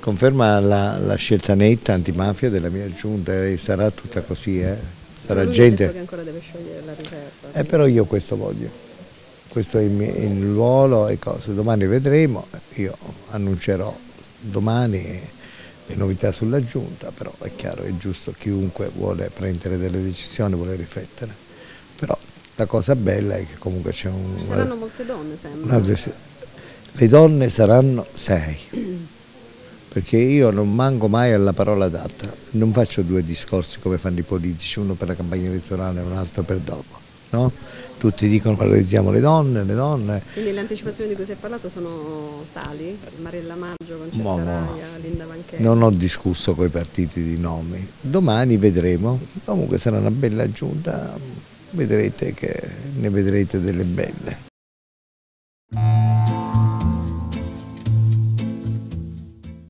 Conferma la scelta netta antimafia della mia giunta e sarà tutta così, sarà lui gente. ha detto che ancora deve sciogliere la riserva. Però io questo voglio, questo è il ruolo e cose. Domani vedremo, io annuncerò domani le novità sulla giunta, però è chiaro, è giusto, chiunque vuole prendere delle decisioni, vuole riflettere. Però la cosa bella è che comunque c'è un... Ci saranno molte donne, sembra. Le donne saranno 6. Perché io non manco mai alla parola data, non faccio 2 discorsi come fanno i politici, uno per la campagna elettorale e un altro per dopo, no? Tutti dicono valorizziamo le donne. Quindi le anticipazioni di cui si è parlato sono tali? Mariella Maggio, Concetta Raia, Linda Vancheri? Non ho discusso con i partiti di nomi, domani vedremo, comunque sarà una bella giunta, vedrete che ne vedrete delle belle.